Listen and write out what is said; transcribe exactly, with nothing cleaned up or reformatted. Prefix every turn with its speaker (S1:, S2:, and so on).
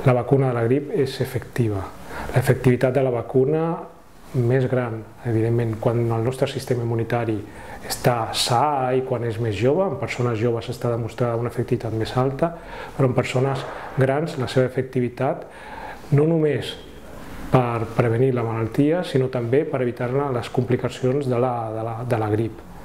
S1: La vacuna de la grip és efectiva. L'efectivitat de la vacuna més gran, evidentment, quan el nostre sistema immunitari està sa i quan és més jove. En persones joves està demostrada una efectivitat més alta, però en persones grans la seva efectivitat no només per prevenir la malaltia, sinó també per evitar-ne les complicacions de la, de la, de la grip.